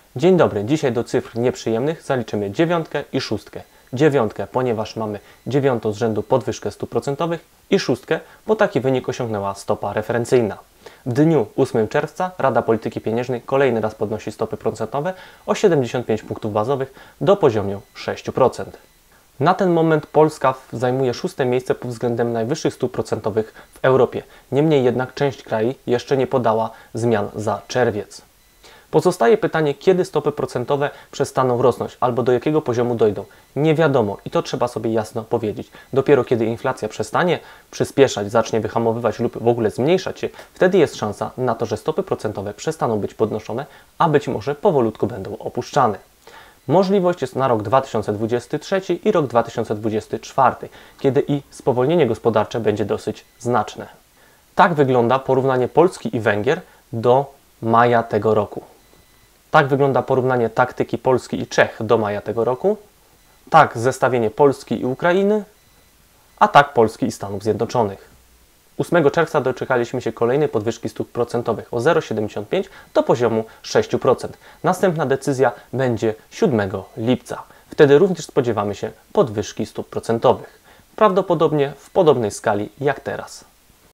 Dzień dobry, dzisiaj do cyfr nieprzyjemnych zaliczymy dziewiątkę i szóstkę. Dziewiątkę, ponieważ mamy dziewiątą z rzędu podwyżkę stóp procentowych i szóstkę, bo taki wynik osiągnęła stopa referencyjna. W dniu 8 czerwca Rada Polityki Pieniężnej kolejny raz podnosi stopy procentowe o 75 punktów bazowych do poziomu 6%. Na ten moment Polska zajmuje szóste miejsce pod względem najwyższych stóp procentowych w Europie. Niemniej jednak część krajów jeszcze nie podała zmian za czerwiec. Pozostaje pytanie, kiedy stopy procentowe przestaną rosnąć albo do jakiego poziomu dojdą. Nie wiadomo i to trzeba sobie jasno powiedzieć. Dopiero kiedy inflacja przestanie przyspieszać, zacznie wyhamowywać lub w ogóle zmniejszać się, wtedy jest szansa na to, że stopy procentowe przestaną być podnoszone, a być może powolutku będą opuszczane. Możliwość jest na rok 2023 i rok 2024, kiedy i spowolnienie gospodarcze będzie dosyć znaczne. Tak wygląda porównanie Polski i Węgier do maja tego roku. Tak wygląda porównanie taktyki Polski i Czech do maja tego roku. Tak zestawienie Polski i Ukrainy, a tak Polski i Stanów Zjednoczonych. 8 czerwca doczekaliśmy się kolejnej podwyżki stóp procentowych o 0,75 do poziomu 6%. Następna decyzja będzie 7 lipca. Wtedy również spodziewamy się podwyżki stóp procentowych. Prawdopodobnie w podobnej skali jak teraz.